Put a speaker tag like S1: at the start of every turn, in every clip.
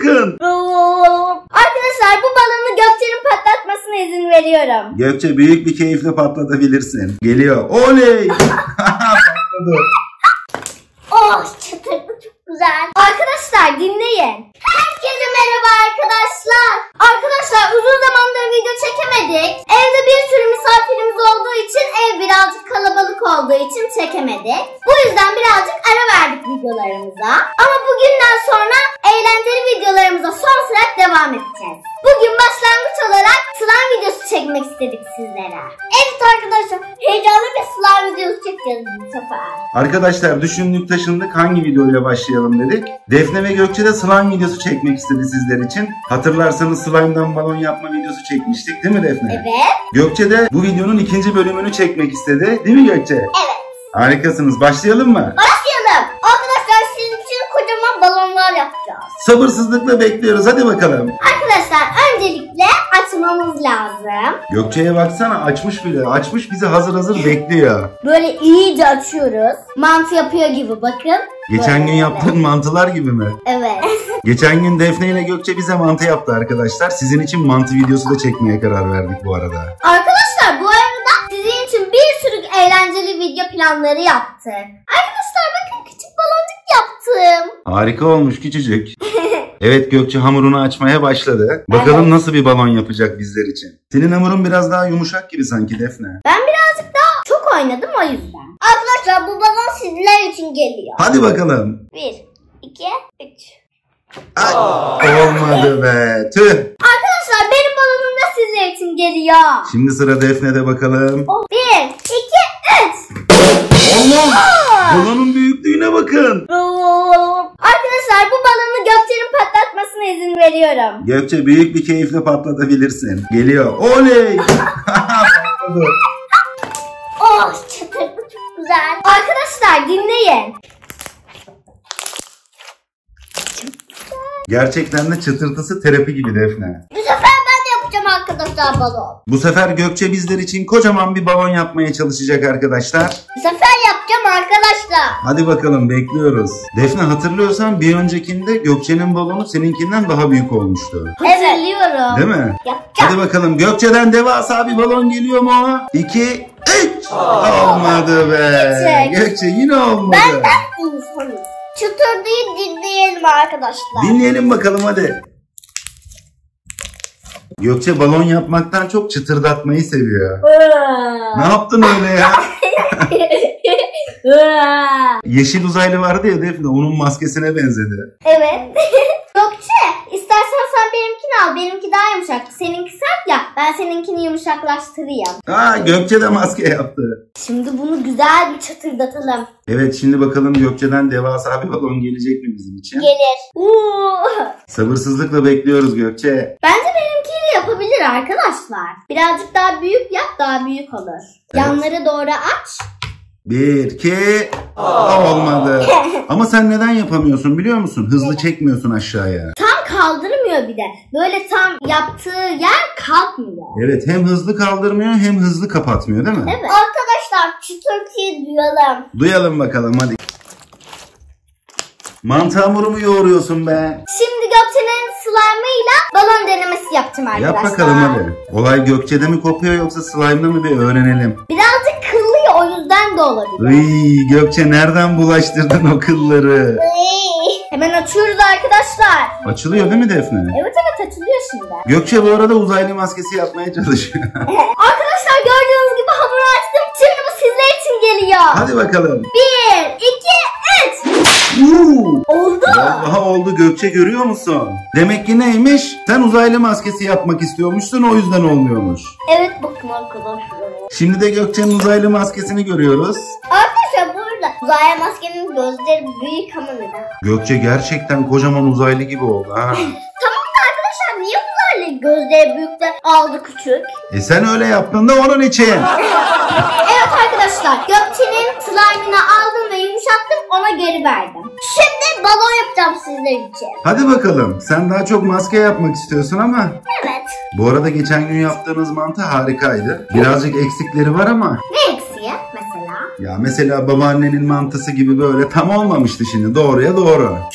S1: bakın.
S2: Arkadaşlar bu balonu Gökçe'nin patlatmasına izin veriyorum.
S1: Gökçe büyük bir keyifle patlatabilirsin. Geliyor. Oley. Patladı.
S2: Oh, çıtırdı çok güzel. Arkadaşlar dinleyin. Herkese merhaba arkadaşlar. Arkadaşlar uzun zamandır video çekemedik. Evde bir sürü misafirimiz olduğu için ev birazcık kalabalık olduğu için çekemedik. Bu yüzden birazcık ara verdik videolarımıza. Ama bugünden sonra eğlenceli videolarımıza son sürat devam edeceğiz. Bugün başlangıç olarak slime videosu çekmek istedik sizlere. Evet arkadaşlar, heyecanlı bir slime videosu çekeceğiz bu sefer.
S1: Arkadaşlar düşündük taşındık, hangi videoyla başlayalım dedik. Defne ve Gökçe de slime videosu çekmek istedi sizler için. Hatırlarsanız slime'dan balon yapma videosu çekmiştik değil mi Defne?
S2: Evet.
S1: Gökçe de bu videonun ikinci bölümünü çekmek istedi değil mi Gökçe?
S2: Evet.
S1: Harikasınız, başlayalım mı?
S2: Başlayalım. Arkadaşlar sizin için kocaman balonlar yapacağız.
S1: Sabırsızlıkla bekliyoruz, hadi bakalım.
S2: Arkadaşlar öncelikle açmamız lazım.
S1: Gökçe'ye baksana, açmış bile. Açmış, bizi hazır bekliyor.
S2: Böyle iyice açıyoruz. Mantı yapıyor gibi bakın.
S1: Geçen
S2: böyle
S1: gün yaptığın mantılar gibi mi?
S2: Evet.
S1: Geçen gün Defne ile Gökçe bize mantı yaptı arkadaşlar. Sizin için mantı videosu da çekmeye karar verdik bu arada.
S2: Arkadaşlar bu arada sizin için bir sürü eğlenceli video planları yaptık. Arkadaşlar bakın, küçük baloncuk yaptım.
S1: Harika olmuş, küçücük. Evet, Gökçe hamurunu açmaya başladı. Bakalım nasıl bir balon yapacak bizler için. Senin hamurun biraz daha yumuşak gibi sanki Defne.
S2: Ben birazcık daha çok oynadım o yüzden. Arkadaşlar bu balon sizler için geliyor.
S1: Hadi bakalım.
S2: 1, 2, 3.
S1: Ay, olmadı be. Tüh.
S2: Arkadaşlar benim balonum da sizler için geliyor.
S1: Şimdi sıra Defne'de bakalım.
S2: 1, 2, 3.
S1: Allah! Balonun büyüklüğüne bakın.
S2: Arkadaşlar bu balonu Gökçe'nin patlatmasına izin veriyorum.
S1: Gökçe büyük bir keyifle patlatabilirsin. Geliyor. Oley! Patladı.
S2: Oh, çıtırdı çok güzel. Arkadaşlar dinleyin.
S1: Gerçekten de çıtırtısı terapi gibi Defne.
S2: Bu sefer ben de yapacağım arkadaşlar balon.
S1: Bu sefer Gökçe bizler için kocaman bir balon yapmaya çalışacak arkadaşlar.
S2: Bu sefer yapacağım arkadaşlar.
S1: Hadi bakalım, bekliyoruz. Defne, hatırlıyorsan bir öncekinde Gökçe'nin balonu seninkinden daha büyük olmuştu.
S2: Hatırlıyorum.
S1: Değil mi?
S2: Yapacağım.
S1: Hadi bakalım, Gökçe'den devasa bir balon geliyor mu? 2, 3. Olmadı be. Gökçe yine olmadı.
S2: Benden insanız. Çıtırdıyı dinleyelim arkadaşlar.
S1: Dinleyelim bakalım hadi. Gökçe balon yapmaktan çok çıtırdatmayı seviyor. Ne yaptın öyle ya? Yeşil uzaylı vardı ya Defne, onun maskesine benzedi.
S2: Evet. Gökçe, istersen sen benimkini al. Benimki daha yumuşak. Seninki sert ya. Ben seninkini yumuşaklaştırayım.
S1: Aa, Gökçe de maske yaptı.
S2: Şimdi bunu güzel bir çıtırdatalım.
S1: Evet, şimdi bakalım Gökçe'den devasa bir balon gelecek mi bizim için?
S2: Gelir.
S1: Sabırsızlıkla bekliyoruz Gökçe.
S2: Bence benimkiyle yapabilir arkadaşlar. Birazcık daha büyük yap, daha büyük olur.
S1: Evet.
S2: Yanları doğru aç.
S1: 1, 2. Olmadı. Ama sen neden yapamıyorsun biliyor musun? Hızlı çekmiyorsun aşağıya.
S2: Tam kaldırmıyor bir de. Böyle tam yaptığı yer kalkmıyor.
S1: Evet, hem hızlı kaldırmıyor hem hızlı kapatmıyor değil mi?
S2: Evet. Arkadaşlar çıtırtıyı duyalım.
S1: Duyalım bakalım hadi. Mantı hamuru mu yoğuruyorsun be?
S2: Şimdi Gökçe'nin slime'ıyla balon denemesi yapacağım arkadaşlar.
S1: Yap bakalım hadi. Olay Gökçe'de mi kopuyor yoksa slime'da mı, bir öğrenelim.
S2: Birazcık kıllıyor, o yüzden de olabilir.
S1: Iy, Gökçe nereden bulaştırdın o kılları?
S2: Hemen açıyoruz arkadaşlar.
S1: Açılıyor değil mi Defne?
S2: Evet açılıyor şimdi.
S1: Gökçe bu arada uzaylı maskesi yapmaya çalışıyor.
S2: Arkadaşlar gördüğünüz gibi hamuru açtım. Şimdi bu sizler için geliyor.
S1: Hadi bakalım.
S2: 1, 2, 3. Oldu.
S1: Vallahi oldu Gökçe, görüyor musun? Demek ki neymiş? Sen uzaylı maskesi yapmak istiyormuşsun, o yüzden olmuyormuş.
S2: Evet bakın arkadaşlar.
S1: Şimdi de Gökçe'nin uzaylı maskesini görüyoruz.
S2: Arkadaşlar burada uzaylı maskenin gözleri büyük ama neden?
S1: Gökçe gerçekten kocaman uzaylı gibi oldu ha.
S2: Tamam da arkadaşlar niye uzaylı gözleri büyük de aldı küçük?
S1: Sen öyle yaptın da onun için.
S2: Evet arkadaşlar, Gökçe'nin slime'ını aldım ve yumuşattım, ona geri verdim. Şimdi balon yapacağım sizler için.
S1: Hadi bakalım. Sen daha çok maske yapmak istiyorsun ama.
S2: Evet.
S1: Bu arada geçen gün yaptığınız mantı harikaydı. Birazcık eksikleri var ama.
S2: Ne eksiği mesela?
S1: Ya mesela babaannenin mantısı gibi böyle tam olmamıştı şimdi. Doğruya doğru.
S2: Küçüktü.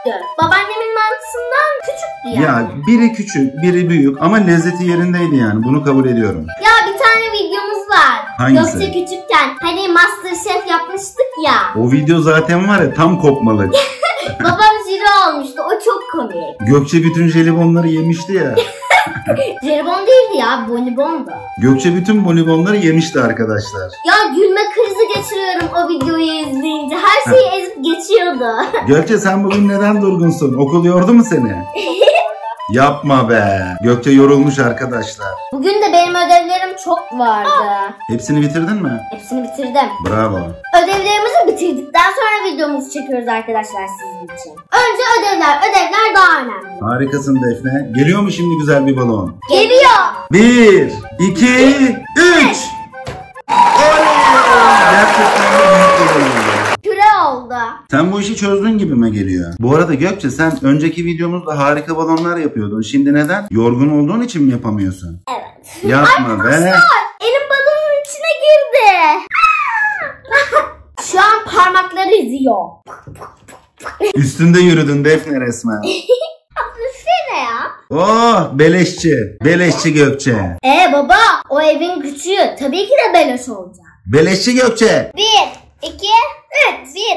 S2: küçüktü. Babaannemin mantısından küçüktü yani.
S1: Ya biri küçük, biri büyük ama lezzeti yerindeydi yani. Bunu kabul ediyorum.
S2: Ya bir tane videomuz var.
S1: Hangisi?
S2: Gökçe küçükken hani MasterChef yapmıştık ya.
S1: O video zaten var ya tam kopmalık.
S2: Babam jüri olmuştu. O çok komik.
S1: Gökçe bütün jelibonları yemişti ya.
S2: Jelibon değildi ya. Bonibondu.
S1: Gökçe bütün bonibonları yemişti arkadaşlar.
S2: Ya gülme krizi geçiriyorum o videoyu izleyince. Her şeyi ezip geçiyordu.
S1: Gökçe sen bugün neden durgunsun? Okul yordu mu seni? Yapma be. Gökçe yorulmuş arkadaşlar.
S2: Bugün de benim ödevlerim çok vardı.
S1: Hepsini bitirdin mi?
S2: Hepsini bitirdim.
S1: Bravo.
S2: Ödevlerimizi bitirdikten sonra videomuzu çekiyoruz arkadaşlar sizin için. Önce ödevler daha önemli.
S1: Harikasın Defne. Geliyor mu şimdi güzel bir balon?
S2: Geliyor.
S1: 1, 2, 3. Gerçekten de büyük bir balon oldu.
S2: Küre oldu.
S1: Sen bu işi çözdün gibi mi geliyor? Bu arada Gökçe sen önceki videomuzda harika balonlar yapıyordun. Şimdi neden? Yorgun olduğun için mi yapamıyorsun?
S2: Evet.
S1: Yapma be.
S2: Elim balonun içine girdi. Şu an parmakları izliyor.
S1: Üstünde yürüdün Defne resmen.
S2: Üflesene ya.
S1: Oh beleşçi. Beleşçi Gökçe.
S2: Baba o evin küçüğü. Tabii ki de beleş olacak.
S1: Beleşçi Gökçe.
S2: 1, 2, 3. 1, 2,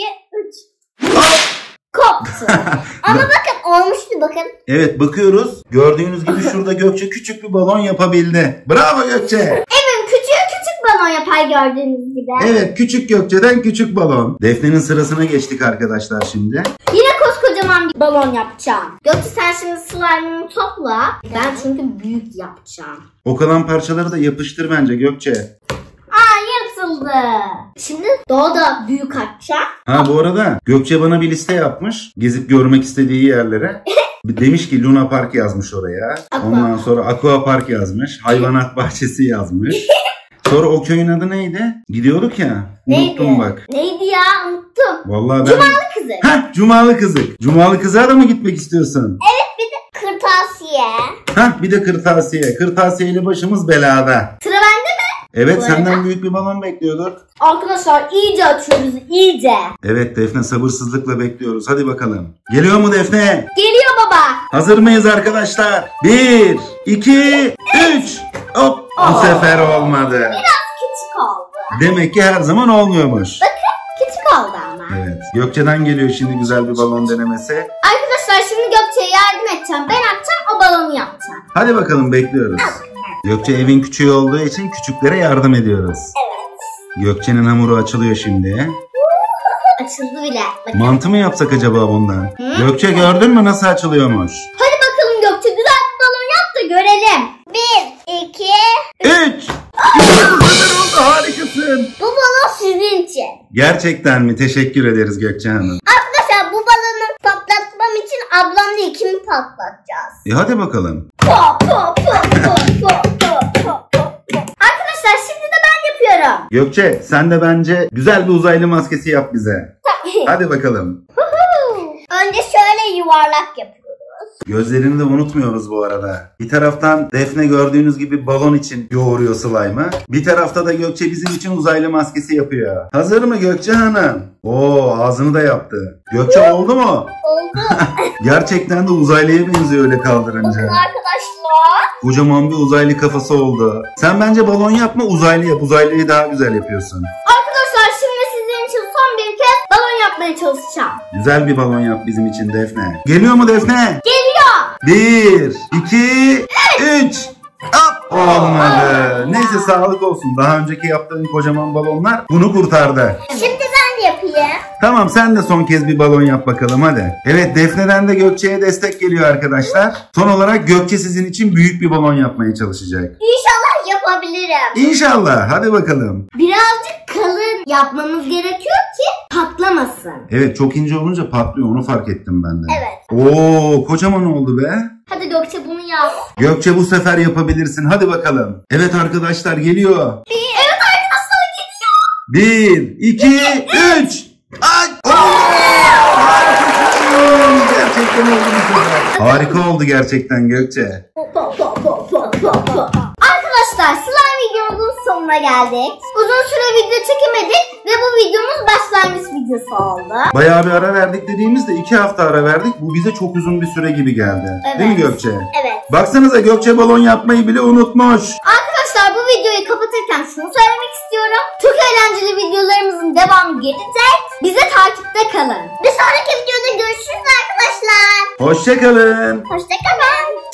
S2: 3. Koptu. Ama bakın olmuştu bakın.
S1: Evet bakıyoruz. Gördüğünüz gibi şurada Gökçe küçük bir balon yapabildi. Bravo Gökçe.
S2: Evin küçük balon yapar gördüğünüz gibi.
S1: Evet küçük Gökçe'den küçük balon. Defne'nin sırasına geçtik arkadaşlar şimdi.
S2: Yine koskocaman bir balon yapacağım. Gökçe sen şimdi slime'ını topla. Ben çünkü büyük yapacağım.
S1: O kalan parçaları da yapıştır bence Gökçe.
S2: Yırtıldı. Şimdi daha da büyük atacağım.
S1: Ha bu arada Gökçe bana bir liste yapmış. Gezip görmek istediği yerlere. Demiş ki Luna Park yazmış oraya. Ondan sonra Aqua Park yazmış. Hayvanat bahçesi yazmış. Sonra o köyün adı neydi? Gidiyorduk ya. Unuttum bak.
S2: Neydi ya? Unuttum.
S1: Vallahi ben...
S2: Cumalı Kızı.
S1: Heh Cumalı Kızık. Cumalı Kızığa da mı gitmek istiyorsun?
S2: Evet bir de kırtasiye.
S1: Heh bir de kırtasiye. Kırtasiyeyle başımız belada.
S2: Sıra bende mi?
S1: Evet
S2: Bu
S1: senden
S2: arada...
S1: büyük bir balon bekliyorduk.
S2: Arkadaşlar iyice açıyoruz iyice.
S1: Evet Defne sabırsızlıkla bekliyoruz. Hadi bakalım. Geliyor mu Defne?
S2: Geliyor baba.
S1: Hazır mıyız arkadaşlar? 1, 2, 3. Hop. Bu sefer olmadı.
S2: Biraz küçük oldu.
S1: Demek ki her zaman olmuyormuş.
S2: Bakın küçük oldu ama.
S1: Evet. Gökçe'den geliyor şimdi güzel bir balon denemesi.
S2: Arkadaşlar şimdi Gökçe'ye yardım edeceğim. Ben atacağım o balonu yapacağım.
S1: Hadi bakalım bekliyoruz. Gökçe evin küçüğü olduğu için küçüklere yardım ediyoruz.
S2: Evet.
S1: Gökçe'nin hamuru açılıyor şimdi.
S2: Açıldı bile. Bakın.
S1: Mantı mı yapsak acaba bundan? Gökçe gördün mü nasıl açılıyormuş?
S2: Hadi bakalım Gökçe güzel bir balon yap da görelim. 1, 2,
S1: 3. Güzel oldu harikasın.
S2: bu balon sizin için.
S1: Gerçekten mi? Teşekkür ederiz Gökçe Hanım.
S2: Arkadaşlar bu balonu patlatmam için ablamla ikimi patlatacağız.
S1: Hadi bakalım.
S2: Arkadaşlar şimdi de ben yapıyorum.
S1: Gökçe sen de bence güzel bir uzaylı maskesi yap bize. Hadi bakalım.
S2: Önce şöyle yuvarlak yapıyoruz.
S1: Gözlerini de unutmuyoruz bu arada. Bir taraftan Defne gördüğünüz gibi balon için yoğuruyor slime'ı. Bir tarafta da Gökçe bizim için uzaylı maskesi yapıyor. Hazır mı Gökçe Hanım? Oo ağzını da yaptı. Gökçe oldu mu?
S2: Oldu.
S1: Gerçekten de uzaylıya benziyor öyle kaldırınca.
S2: Bakın arkadaşlar.
S1: Kocaman bir uzaylı kafası oldu. Sen bence balon yapma uzaylı yap. Uzaylıyı daha güzel yapıyorsun.
S2: Arkadaşlar şimdi sizin için son bir kez balon yapmaya çalışacağım.
S1: Güzel bir balon yap bizim için Defne. Geliyor mu Defne?
S2: Geliyor.
S1: 1, 2, 3. Hop! Olmadı. Neyse sağlık olsun. Daha önceki yaptığın kocaman balonlar bunu kurtardı.
S2: Şimdi ben yapayım.
S1: Tamam sen de son kez bir balon yap bakalım hadi. Evet Defne'den de Gökçe'ye destek geliyor arkadaşlar. Son olarak Gökçe sizin için büyük bir balon yapmaya çalışacak.
S2: İnşallah yapabilirim.
S1: İnşallah. Hadi bakalım.
S2: Birazcık kalın yapmamız gerekiyor ki patlamasın.
S1: Evet çok ince olunca patlıyor onu fark ettim ben de.
S2: Evet.
S1: Oo kocaman oldu be.
S2: Hadi Gökçe bunu yap.
S1: Gökçe bu sefer yapabilirsin. Hadi bakalım. Evet arkadaşlar geliyor.
S2: Evet arkadaşlar geliyor.
S1: 1, 2, 3. Ay! Gerçekten oldu bu sefer. Harika oldu gerçekten Gökçe.
S2: Arkadaşlar Arkadaşlar slime videomuzun sonuna geldik. Uzun süre video çekemedik ve bu videomuz başlangıç videosu oldu.
S1: Bayağı bir ara verdik dediğimizde 2 hafta ara verdik. Bu bize çok uzun bir süre gibi geldi.
S2: Evet.
S1: Değil mi Gökçe?
S2: Evet.
S1: Baksanıza Gökçe balon yapmayı bile unutmuş.
S2: Arkadaşlar bu videoyu kapatırken şunu söylemek istiyorum. Çok eğlenceli videolarımızın devamı gelecek. Bize takipte kalın. Bir sonraki videoda görüşürüz arkadaşlar.
S1: Hoşça kalın.
S2: Hoşça kalın.